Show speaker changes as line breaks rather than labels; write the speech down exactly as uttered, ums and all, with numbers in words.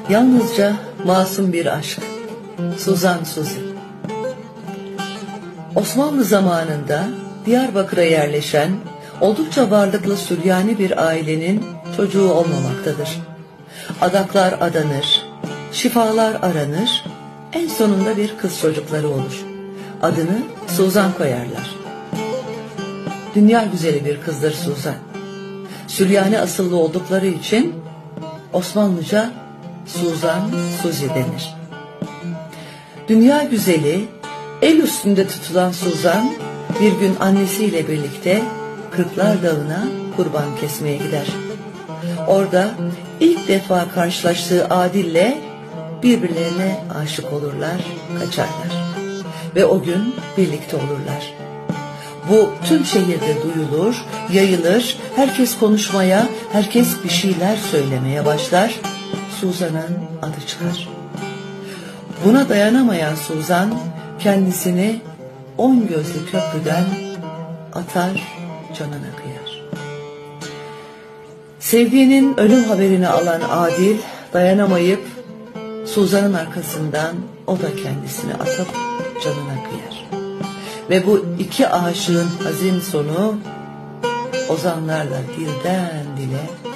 Yalnızca masum bir aşk. Suzan Suzi. Osmanlı zamanında Diyarbakır'a yerleşen oldukça varlıklı Süryani bir ailenin çocuğu olmamaktadır. Adaklar adanır, şifalar aranır, en sonunda bir kız çocukları olur. Adını Suzan koyarlar. Dünya güzeli bir kızdır Suzan. Süryani asıllı oldukları için Osmanlıca Suzan Suzi denir. Dünya güzeli, el üstünde tutulan Suzan bir gün annesiyle birlikte Kırklar Dağı'na kurban kesmeye gider. Orada ilk defa karşılaştığı Adil'le birbirlerine aşık olurlar, kaçarlar. Ve o gün birlikte olurlar. Bu tüm şehirde duyulur, yayılır, herkes konuşmaya, herkes bir şeyler söylemeye başlar. Suzan'ın adı çıkar. Buna dayanamayan Suzan kendisini on gözlü köprüden atar, canına kıyar. Sevdiğinin ölüm haberini alan Adil dayanamayıp Suzan'ın arkasından o da kendisini atıp canına kıyar. Ve bu iki aşığın hazin sonu ozanlarla dilden dile